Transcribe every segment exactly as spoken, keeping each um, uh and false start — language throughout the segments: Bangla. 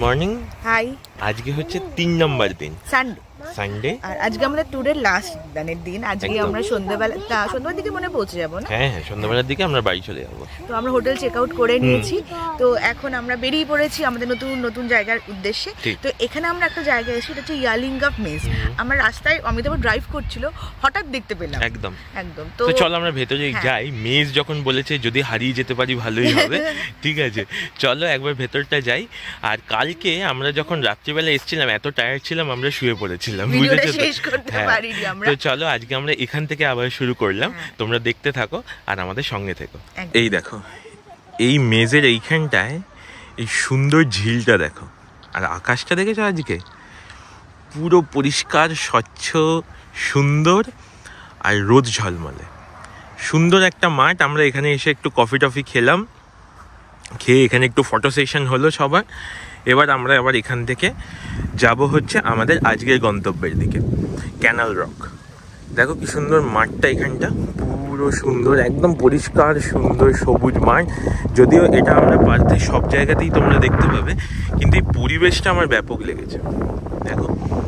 মর্নিং। হাই। আজকে হচ্ছে তিন নম্বর দিন, সানডে সানডে আর আজকে আমাদের ট্যুরের লাস্ট দিনের দিন। আজকে আমরা সন্ধ্যাবেলা সন্ধ্যাবেলার দিকে মনে পৌঁছে যাবো না? হ্যাঁ হ্যাঁ সন্ধ্যাবেলার দিকে আমরা বাড়ি চলে যাবো। তো আমরা হোটেল চেক আউট করে নিয়েছি, তো এখন আমরা বেরিয়ে পড়েছি আমাদের নতুন নতুন জায়গার উদ্দেশ্যে। তো এখানে আমরা একটা জায়গায় এসেছি, এটা হচ্ছে ইয়ালিঙ্গাপ মেজ। আমরা রাস্তায় অমিতাভ ড্রাইভ করছিল, হঠাৎ দেখতে পেলাম। একদম একদম তো চলো আমরা ভেতরে যাই। মেজ যখন বলেছে যদি হারিয়ে যেতে পারি ভালোই হবে। ঠিক আছে, চলো একবার ভেতরটা যাই। আর কালকে আমরা যখন রাত্রিবেলা এসেছিলাম এত টায়ার্ড ছিলাম আমরা শুয়ে পড়েছিলাম, বুঝেছো? তো চলো আজকে আমরা এখান থেকে আবার শুরু করলাম। তোমরা দেখতে থাকো আর আমাদের সঙ্গে থেকো। এই দেখো, এই মেজের এইখানটায় এই সুন্দর ঝিলটা দেখো, আর আকাশটা দেখেছো আজকে পুরো পরিষ্কার স্বচ্ছ সুন্দর আর রোদ ঝলমলে সুন্দর একটা মাঠ। আমরা এখানে এসে একটু কফি টফি খেলাম, খেয়ে এখানে একটু ফটো সেশন হলো সবার। এবার আমরা আবার এখান থেকে যাব হচ্ছে আমাদের আজকের গন্তব্যের দিকে, ক্যানাল রক। দেখো কি সুন্দর মাঠটা, এখানটা পুরো সুন্দর একদম পরিষ্কার সুন্দর সবুজ মাঠ। যদিও এটা আমরা পার্থে সব জায়গাতেই তোমরা দেখতে পাবে, কিন্তু এই পরিবেশটা আমার ব্যাপক লেগেছে। দেখো,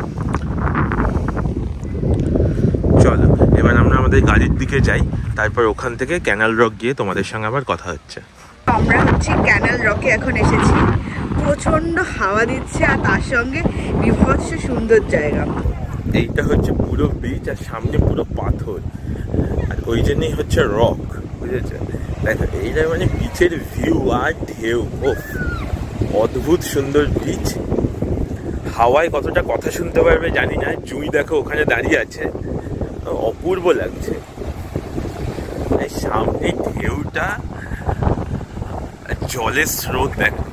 চলো এবার আমরা আমাদের গাড়ির দিকে যাই, তারপর ওখান থেকে ক্যানাল রক গিয়ে তোমাদের সঙ্গে আবার কথা হচ্ছে। আমরা হচ্ছে ক্যানাল রকে এখন এসেছি। প্রচন্ড হাওয়া দিচ্ছে আর তার সঙ্গে বিভৎস সুন্দর জায়গা। এইটা হচ্ছে পুরো বিচ আর সামনে পুরো পাথর, আর ওই জন্যই হচ্ছে রক, বুঝেছো? দেখো এইটা মানে বিচের ভিউ আর ঢেউ, ও অদ্ভুত সুন্দর বিচ। হাওয়ায় কতটা কথা শুনতে পারবে জানি না। জুই দেখো ওখানে দাঁড়িয়ে আছে, অপূর্ব লাগছে। সামনে ঢেউটা, জলের স্রোত দেখো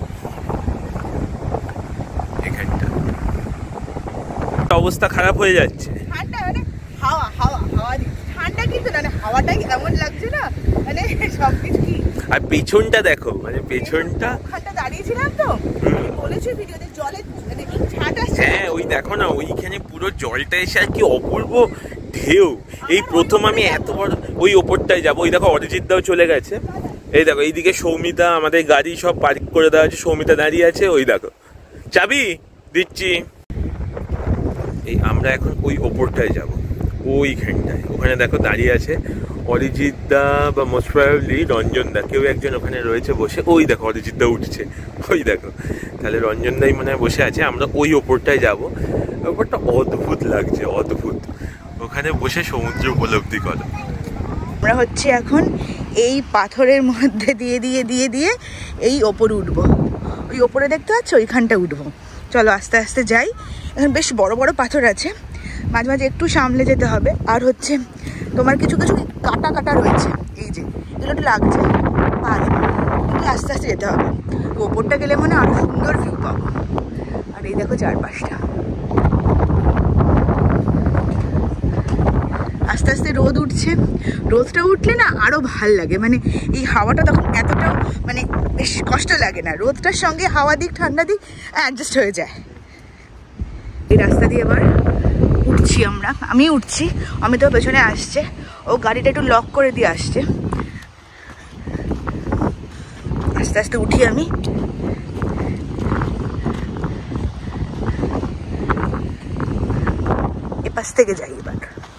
এখানটা। অবস্থা খারাপ হয়ে যাচ্ছে। ঠান্ডা মানে হাওয়া হাওয়া হাওয়া ঠান্ডা, কিন্তু না হাওয়াটাই এমন লাগছে না, মানে সবকিছু কি। আর পেছনটা দেখো, মানে পেছনটা ওখানটা দাঁড়িয়েছিলাম তো, বলেছি ভিডিওতে জলে মানে ছাটা। হ্যাঁ ওই দেখো না, ওইখানে পুরো জলটা এসে আর কি অপূর্ব ঢেউ। এই প্রথম আমি এত বড় ওই ওপরটায় যাবো। ওই দেখো অরিজিৎ দাও চলে গেছে। এই দেখো এইদিকে সৌমিতা, আমাদের গাড়ি সব পার্ক করে দেওয়া আছে, সৌমিতা দাঁড়িয়ে আছে। ওই দেখো, চাবি দিচ্ছি। এই আমরা এখন ওই ওপরটায় যাবো, ওইখানটায়। ওখানে দেখো দাঁড়িয়ে আছে অরিজিৎ দা বা মোস্ট প্রবাবলি রঞ্জন দা, কেউ একজন ওখানে রয়েছে বসে। ওই দেখো অরিজিৎ দা উঠছে, ওই দেখো। তাহলে রঞ্জন দাই মনে হয় বসে আছে। আমরা ওই ওপরটায় যাবো। ওপরটা অদ্ভুত লাগছে, অদ্ভুত। ওখানে বসে সমুদ্র উপলব্ধি করো। আমরা হচ্ছে এখন এই পাথরের মধ্যে দিয়ে দিয়ে দিয়ে দিয়ে এই ওপরে উঠবো। ওই ওপরে দেখতে পাচ্ছ, ওইখানটা উঠবো। চলো আস্তে আস্তে যাই। এখন বেশ বড় বড় পাথর আছে, মাঝে মাঝে একটু সামলে যেতে হবে। আর হচ্ছে তোমার কিছু কিছু কাটা কাটা রয়েছে, এই যে এগুলো একটু লাগছে পায়ে, একটু আস্তে আস্তে যেতে হবে। ওপরটা গেলে মানে আরো সুন্দর ভিউ পাবো। আর এই দেখো চারপাশটা, আস্তে আস্তে রোদ উঠছে। রোদটা উঠলে না আরো ভাল লাগে, মানে এই হাওয়াটা তখন এতটাও মানে বেশ কষ্ট লাগে না। রোদটার সঙ্গে হাওয়া দিক ঠান্ডা দিক অ্যাডজাস্ট হয়ে যায়। এই রাস্তা দিয়ে এবার উঠছি আমরা, আমি উঠছি, অমিতাভ পেছনে আসছে। ও গাড়িটা একটু লক করে দিয়ে আসছে। আস্তে আস্তে উঠি আমি। এপাশ থেকে যাই এবার।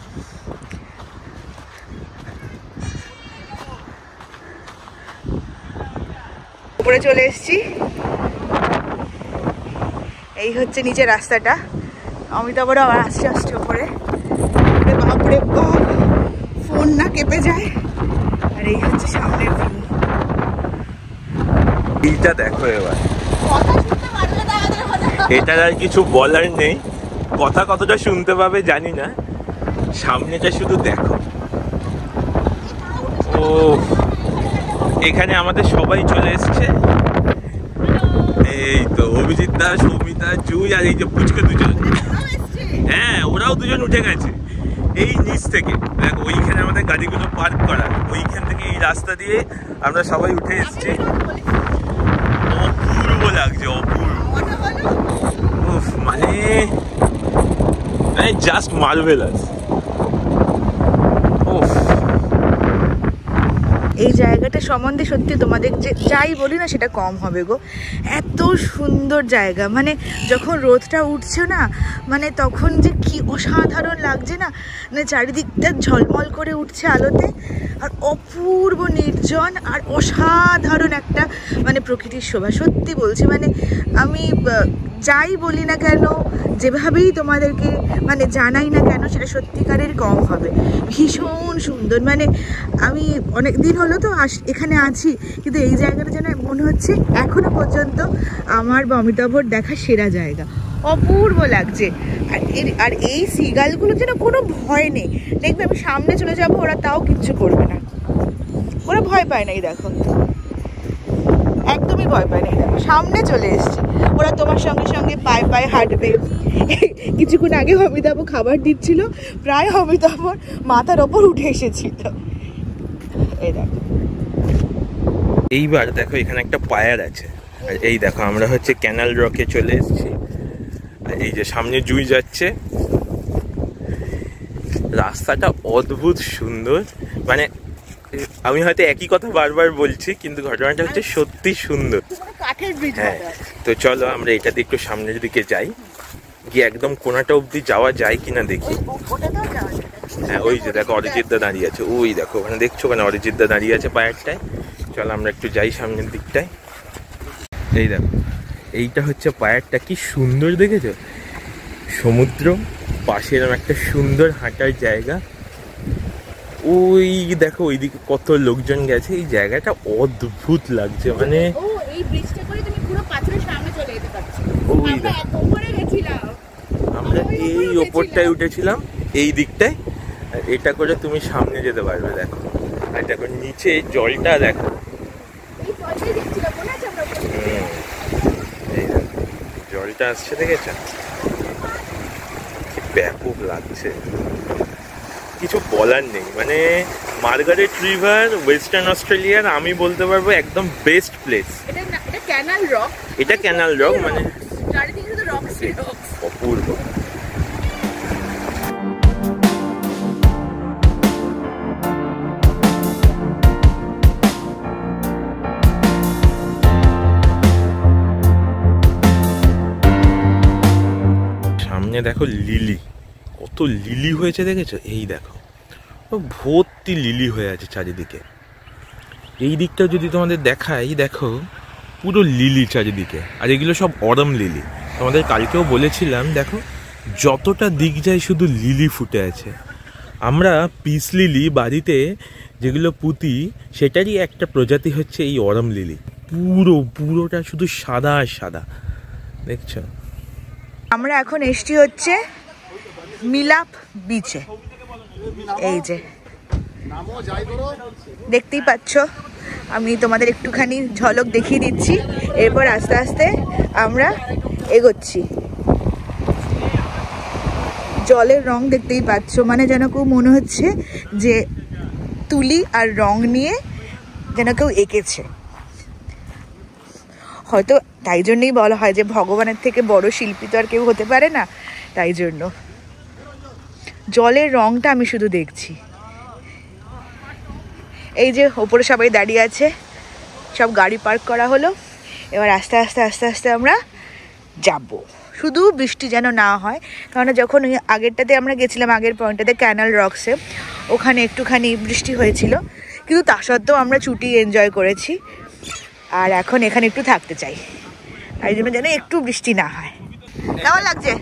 উপরে চলে এসেছি, এই হচ্ছে নিচে রাস্তাটা। অমিতাভরা আবার আস্তে আস্তে উপরে। বাপরে বাপ, ফোন না কেঁপে যায়। আর এই হচ্ছে সামনের ভিউ। এইটা দেখো এবার, এটার আর কিছু বলার নেই। কথা কতটা শুনতে পাবে জানি না, সামনেটা শুধু দেখো। ও এখানে আমাদের সবাই চলে এসছে। এই তো অভিজিৎ দা, সৌমিতা, জুই আর এই যে পুচকে দুজন। হ্যাঁ ওরাও দুজন উঠে গেছে এই নিচ থেকে। দেখো ওইখানে আমাদের গাড়িগুলো পার্ক করা, ওইখান থেকে এই রাস্তা দিয়ে আমরা সবাই উঠে এসছি। অপূর্ব লাগছে, অপূর্ব। মানে জাস্ট মার্ভেলাস। এই জায়গাটা সম্বন্ধে সত্যি তোমাদের যে যাই বলি না সেটা কম হবে গো। এত সুন্দর জায়গা, মানে যখন রোদটা উঠছে না মানে তখন যে কি অসাধারণ লাগছে না, মানে চারিদিকটা ঝলমল করে উঠছে আলোতে, আর অপূর্ব নির্জন আর অসাধারণ একটা মানে প্রকৃতির শোভা। সত্যি বলছি, মানে আমি যাই বলি না কেন, যেভাবেই তোমাদেরকে মানে জানাই না কেন, সেটা সত্যিকারের কম হবে। ভীষণ সুন্দর, মানে আমি অনেক দিন হলো তো এখানে আছি, কিন্তু এই জায়গাটা যেন মনে হচ্ছে এখনো পর্যন্ত আমার বা অমিতাভর দেখা সেরা জায়গা। অপূর্ব লাগছে। আর এর আর এই সিগালগুলো যেন কোনো ভয় নেই, দেখবে আমি সামনে চলে যাব ওরা তাও কিচ্ছু করবে না, ওরা ভয় পায় না। এই দেখো একদমই ভয় পায় না, দেখো সামনে চলে এসছে, ওরা তোমার সঙ্গে সঙ্গে পায়ে পায়ে হাঁটবে। কিছুক্ষণ আগে অমিতাভ খাবার দিচ্ছিল, প্রায় অমিতাভর মাথার ওপর উঠে এসেছিল। এই দেখো, এইবার দেখো এখানে একটা পায়ার আছে, আর এই দেখো আমরা হচ্ছে ক্যানাল রকে চলে এসেছি। আর এই যে সামনে জুই যাচ্ছে, রাস্তাটা অদ্ভুত সুন্দর। মানে আমি হয়তো একই কথা বারবার বলছি, কিন্তু ঘটনাটা হচ্ছে সত্যি সুন্দর। হ্যাঁ, তো চলো আমরা এটাতে একটু সামনের দিকে যাই, গিয়ে একদম কোনাটা অবধি যাওয়া যায় কিনা দেখি। হ্যাঁ, ওই যে দেখো অরিজিৎদা দাঁড়িয়ে আছে, ওই দেখো ওখানে দেখছো, ওখানে অরিজিৎদা দাঁড়িয়ে আছে পায়ারটায়। চলো আমরা একটু যাই সামনের দিকটায়। এই দেখো এইটা হচ্ছে পায়ারটা, কি সুন্দর দেখেছো, সমুদ্র পাশে এরকম একটা সুন্দর হাঁটার জায়গা। ওই দেখো ওইদিকে কত লোকজন গেছে, এই জায়গাটা অদ্ভুত লাগছে। মানে আমরা এই ওপরটায় উঠেছিলাম, এই দিকটায়, আর এটা করে তুমি সামনে যেতে পারবে। দেখো আর দেখো নিচে জলটা দেখো, এই দেখো জলটা আসছে, দেখেছো কি ব্যাপক লাগছে, কিছু বলার নেই। মানে মার্গারেট রিভার ওয়েস্টার্ন অস্ট্রেলিয়ার আমি বলতে পারবো একদম বেস্ট প্লেস। এটা ক্যানাল রক, এটা ক্যানাল রক, মানে চারিদিকে শুধু রকস রকস, অপূর্ব। সামনে দেখো লিলি, কত লিলি হয়েছে দেখেছো, এই দেখো ভর্তি লিলি হয়ে আছে চারিদিকে। এই দিকটা যদি তোমাদের দেখাই, দেখো পুরো লিলি চারিদিকে, আর এগুলো সব অরম লিলি। তোমাদের কালকেও বলেছিলাম, দেখো যতটা দিক যায় শুধু লিলি ফুটে আছে। আমরা পিস লিলি বাড়িতে যেগুলো পুঁতি, সেটারই একটা প্রজাতি হচ্ছে এই অরম লিলি। পুরো পুরোটা শুধু সাদা আর সাদা, দেখছো। আমরা এখন এসছি হচ্ছে মিলাপ বিচে। এই যে দেখতেই পাচ্ছ, আমি তোমাদের একটুখানি ঝলক দেখিয়ে দিচ্ছি, এরপর আস্তে আস্তে আমরা এগোচ্ছি। জলের রং দেখতেই পাচ্ছ, মানে যেন কেউ মনে হচ্ছে যে তুলি আর রং নিয়ে যেন কেউ এঁকেছে। হয়তো তাই জন্যই বলা হয় যে ভগবানের থেকে বড় শিল্পী তো আর কেউ হতে পারে না, তাই জন্য জলের রংটা আমি শুধু দেখছি। এই যে ওপরে সবাই দাঁড়িয়ে আছে, সব গাড়ি পার্ক করা হলো, এবার আস্তে আস্তে আস্তে আস্তে আমরা যাব। শুধু বৃষ্টি যেন না হয়, কারণ যখন ওই আগেরটাতে আমরা গেছিলাম, আগের পয়েন্টটাতে ক্যানাল রকসে, ওখানে একটুখানি বৃষ্টি হয়েছিল, কিন্তু তা সত্ত্বেও আমরা ছুটি এনজয় করেছি। আর এখন এখানে একটু থাকতে চাই, তাই জন্য যেন একটু বৃষ্টি না হয়। কেমন লাগছে?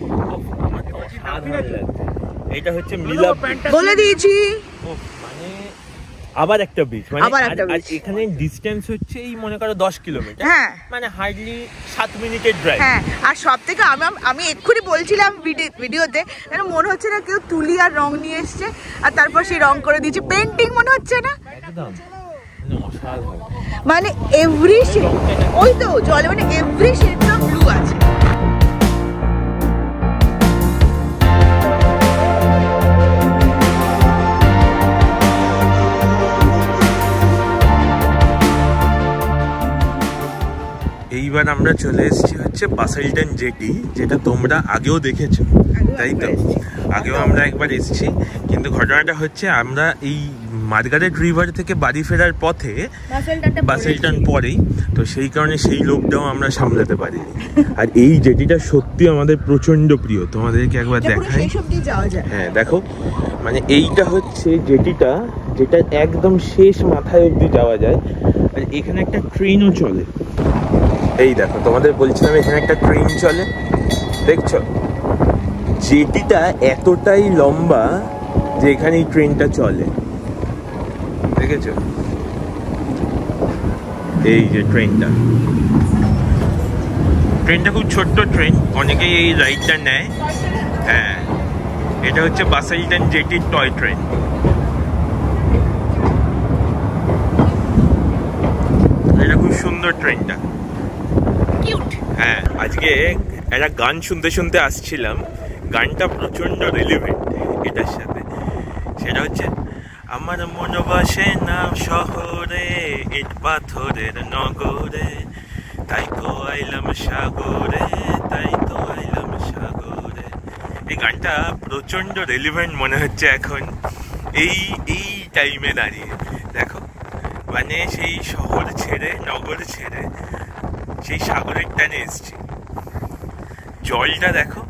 এটা হচ্ছে মিলাপ, বলে দিয়েছি, মানে আবার একটা বিচ, মানে আবার একটা আর beach। এখানে ডিসটেন্স হচ্ছে এই মনে করো দশ কিলোমিটার, হ্যাঁ মানে হার্ডলি সাত মিনিটের ড্রাইভ। হ্যাঁ, আর সব থেকে আমি আমি এক্ষুনি বলছিলাম ভিডিওতে, যেন মনে হচ্ছে না কেউ তুলি আর রং নিয়ে এসছে আর তারপর সেই রং করে দিয়েছে, পেন্টিং মনে হচ্ছে না একদম অসাধারণ। মানে এভরি শেড, ওই তো জলে মানে এভরি শেড অফ ব্লু আছে। এইবার এইবার আমরা চলে এসেছি হচ্ছে বাসেলটন জেটি, যেটা তোমরা আগেও দেখেছো, তাই তো? আগেও আমরা একবার এসেছি, কিন্তু ঘটনাটা হচ্ছে আমরা এই মার্গারেট রিভার থেকে বাড়ি ফেরার পথে বাসেলটন পরেই, তো সেই কারণে সেই লোকটাও আমরা সামলাতে পারিনি। আর এই জেটিটা সত্যি আমাদের প্রচন্ড প্রিয়, তোমাদেরকে একবার দেখাই। হ্যাঁ দেখো, মানে এইটা হচ্ছে জেটিটা, যেটা একদম শেষ মাথায় অব্দি যাওয়া যায়। আর এখানে একটা ট্রেনও চলে, এই দেখো তোমাদের বলছিলাম এখানে একটা ট্রেন চলে, দেখছো? জেটিটা এতটাই লম্বা যে এখানে এই ট্রেনটা চলে, দেখেছো? এই যে ট্রেনটা, ট্রেনটা খুব ছোট্ট ট্রেন, অনেকেই এই রাইডটা নেয়। হ্যাঁ, এটা হচ্ছে বাসেলটন জেটির টয় ট্রেন। এটা খুব সুন্দর ট্রেনটা, হ্যাঁ। আজকে একটা গান শুনতে শুনতে আসছিলাম, গানটা প্রচন্ড রিলেভেন্ট এটার সাথে। সেটা হচ্ছে, আমার মনে বসে না শহরে, ইট পাথরের নগরে, তাই তো আইলাম সাগরে, তাই তো আইলাম সাগরে। এই গানটা প্রচন্ড রিলেভেন্ট মনে হচ্ছে এখন এই এই টাইমে দাঁড়িয়ে। দেখো, মানে সেই শহর ছেড়ে, নগর ছেড়ে সেই সাগরের টানে এসছি। জলটা দেখো,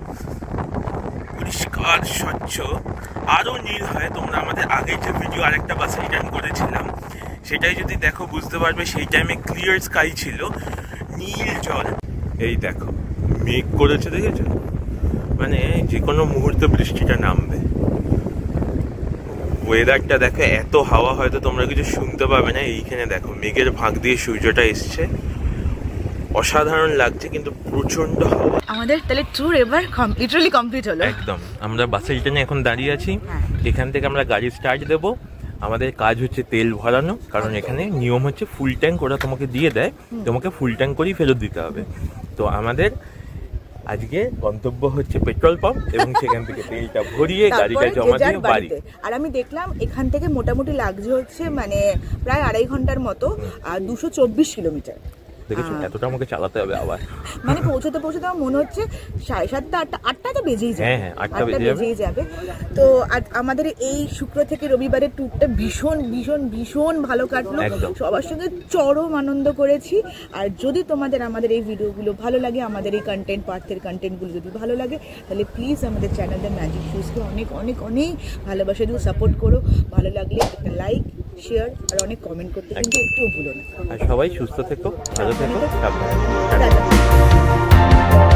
পরিষ্কার স্বচ্ছ, আরো নীল হয়। তোমরা আমাদের আগে যে ভিডিও আরেকটা বাসেলটন করেছিলাম সেটাই যদি দেখো বুঝতে পারবে, সেই টাইমে ক্লিয়ার স্কাই ছিল, নীল জল। এই দেখো মেঘ করেছে, দেখেছো? মানে যে কোনো মুহূর্তে বৃষ্টিটা নামবে। ওয়েদারটা দেখো, এত হাওয়া হয়তো তোমরা কিছু শুনতে পাবে না। এইখানে দেখো মেঘের ভাগ দিয়ে সূর্যটা এসছে, অসাধারণ লাগছে, কিন্তু প্রচন্ড হাওয়া। আমাদের তাহলে ট্যুর এবার লিটারালি কমপ্লিট হলো। একদম, আমরা বাসেলটনে এখন দাঁড়িয়ে আছি। এখান থেকে আমরা গাড়ি স্টার্ট দেব। আমাদের কাজ হচ্ছে তেল ভরানো, কারণ এখানে নিয়ম হচ্ছে ফুল ট্যাঙ্ক ওরা তোমাকে দিয়ে দেয়, তোমাকে ফুল ট্যাঙ্ক করেই ফেরত দিতে হবে। তো আমাদের আজকে গন্তব্য হচ্ছে পেট্রোল পাম্প, এবং সেখান থেকে তেলটা ভরিয়ে গাড়িটা জমা দিয়ে বাড়ি। আর আমি দেখলাম এখান থেকে মোটামুটি লাগছে হচ্ছে মানে প্রায় আড়াই ঘন্টার মতো, আর দুশো চব্বিশ কিলোমিটার। দেখেছো, এতটা আমাকে চালাতে হবে আবার। মানে পৌঁছতে পৌঁছতে আমার মনে হচ্ছে সাড়ে সাতটা আটটা আটটা তো বেজেই যাবে। হ্যাঁ হ্যাঁ, আটটা বেজেই যাবে। তো আমাদের এই শুক্র থেকে রবিবারের ট্যুরটা ভীষণ ভীষণ ভীষণ ভালো কাটলো, সবার সঙ্গে চরম আনন্দ করেছি। আর যদি তোমাদের আমাদের এই ভিডিওগুলো ভালো লাগে, আমাদের এই কন্টেন্ট পার্থের কন্টেন্টগুলো যদি ভালো লাগে, তাহলে প্লিজ আমাদের চ্যানেল দ্য ম্যাজিক শুজকে অনেক অনেক অনেক ভালোবাসা দিয়ে সাপোর্ট করো। ভালো লাগলে একটা লাইক, শেয়ার আর অনেক কমেন্ট করতে কিন্তু একটুও ভুলো না। আর সবাই সুস্থ থেকো, ভালো থেকো, সাবধানে।